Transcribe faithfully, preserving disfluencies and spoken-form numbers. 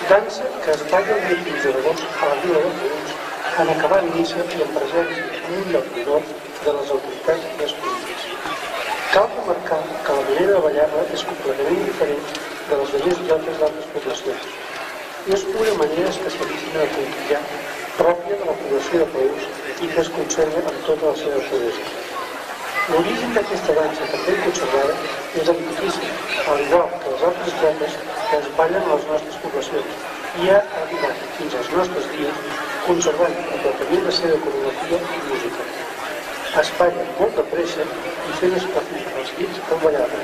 dansa que es balla el dia quinze d'agost a la Vila de Reus en acabar missa i en presència en un lloc d'honor de les autoritats i les polítiques. Cal remarcar que la manera de ballar-la és completament diferent de les velles llotes d'altres poblacions. I és una manera especialíssima de conquillar pròpia de la població de Reus i que es conserva amb tota la seva puresa. L'origen d'aquesta dansa també conservada és antiquíssim, al igual que les altres llotes que es ballen a les nostres poblacions i ha arribat fins als nostres dies conservant completament la seva coreografia i música. Es balla molt de pressa i fent esclatar els dits del ballador.